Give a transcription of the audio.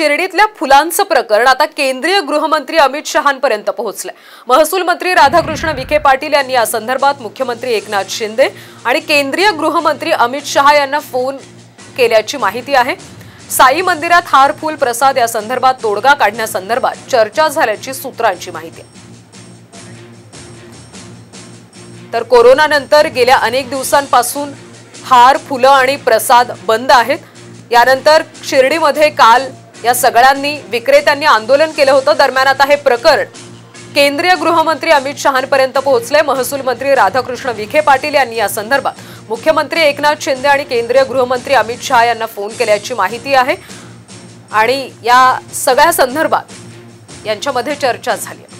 शिर्डीतल्या फुलांचं प्रकरण आता केंद्रीय गृहमंत्री अमित शहांपर्यंत पोहोचलंय। महसूल मंत्री राधाकृष्ण विखे पाटील यांनी या संदर्भात मुख्यमंत्री एकनाथ शिंदे आणि केंद्रीय गृहमंत्री अमित शहा यांना फोन केल्याची माहिती आहे। साई मंदिरात हार फूल प्रसाद या संदर्भात तोडगा काढण्यासंदर्भात चर्चा झाल्याची सूत्रांची माहिती आहे। तर कोरोना नंतर गेल्या अनेक दिवसांपासून हार फुलं आणि प्रसाद बंद आहेत। यानंतर शिर्डीमध्ये काल या सगळ्यांनी विक्रेत्यांनी आंदोलन केलं होतं। दरम्यान आता हे प्रकरण केंद्रीय गृहमंत्री अमित शहांपर्यंत पोहोचले। महसूल मंत्री राधाकृष्ण विखे पाटील यांनी या संदर्भात मुख्यमंत्री एकनाथ शिंदे आणि केंद्रीय गृहमंत्री अमित शहा यांना फोन केल्याची माहिती आहे आणि या सगळ्या संदर्भात यांच्यामध्ये चर्चा झाली।